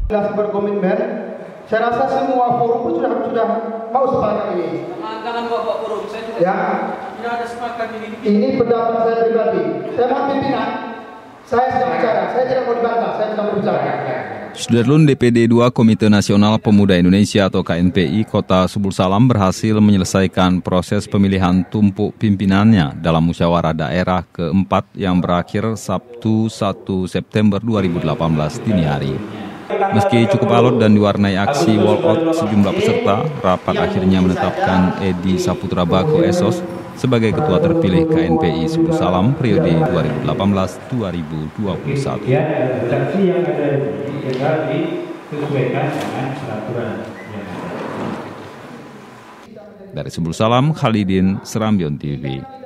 Berkomitmen, saya rasa semua forum pun sudah mau sepakat ini. Jangan bawa forum, saya juga tidak ada sepakat ini. Ini pendapat saya pribadi. Saya mau pimpinan. Saya sedang bicara. Saya tidak mau dibantah. Saya sedang berbicara. Sudarlun DPD 2 Komite Nasional Pemuda Indonesia atau KNPI Kota Subul Salam berhasil menyelesaikan proses pemilihan tumpuk pimpinannya dalam musyawarah daerah keempat yang berakhir Sabtu 1 September 2018 dini hari. Meski cukup alot dan diwarnai aksi walkout sejumlah peserta, rapat akhirnya menetapkan Edi Saputra Bako Esos sebagai ketua terpilih KNPI Subul Salam periode 2018-2021. Dari Subul Salam, Khalidin, Serambion TV.